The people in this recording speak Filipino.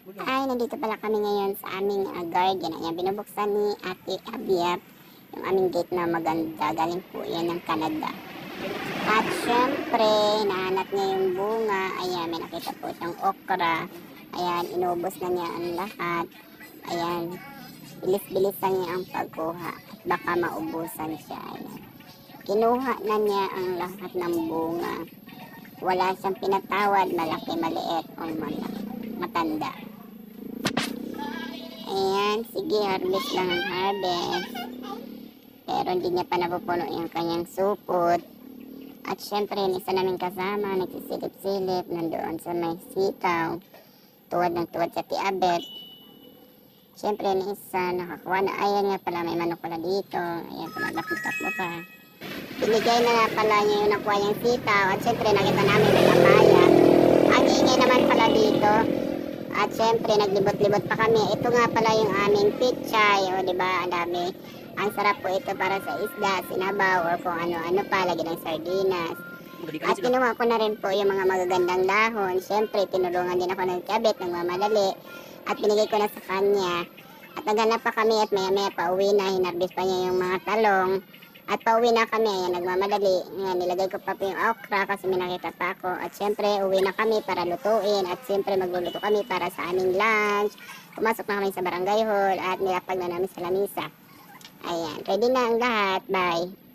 Ay, nandito pala kami ngayon sa aming garden. Ayan, binubuksan ni Ate Abiat yung aming gate na maganda. Galing po yan ng Canada. At syempre, nahanap niya yung bunga. Ayan, may nakita po siyang okra. Ayan, inubos na niya ang lahat. Ayan, bilis-bilisan niya ang pagkuha. At baka maubusan siya. Ayan. Kinuha na niya ang lahat ng bunga. Wala siyang pinatawad, malaki, maliit, o matanda. Ayan, sige, harvest lang ang harvest. Pero hindi niya pa napupuno yung kanyang supot. At syempre, yung isa namin kasama, nagsisilip-silip, nandoon sa may sitaw. Tuwad ng tuwad sa tiabet. Syempre, yung isa, nakakuha na. Ayan nga pala, may manok pala dito. Ayan, tumalapit-tap mo pa. Binigay na nga pala niya yung nakuha niyang sitaw. At syempre, nakita namin may papaya. Ang ingay naman pala dito. At syempre, naglibot-libot pa kami. Ito nga pala yung aming pichay. O, diba? Ang dami. Ang sarap po ito para sa isda, sinabaw, or kung ano-ano pa. Lagi ng sardinas. At kinuha ko na rin po yung mga magagandang dahon. Syempre, tinulungan din ako ng kabit, ng mamadali. At binigay ko na sa kanya. At naghanap pa kami at maya-maya pa uwi na. Hinarbis pa niya yung mga talong. At pauwi na kami, ayan, nagmamadali. Ayan, nilagay ko pa po yung okra kasi may nakita pa ako. At syempre, uwi na kami para lutuin. At syempre, magluluto kami para sa aming lunch. Pumasok na kami sa barangay hall at nilapag na namin sa lamisa. Ayan, ready na ang lahat. Bye!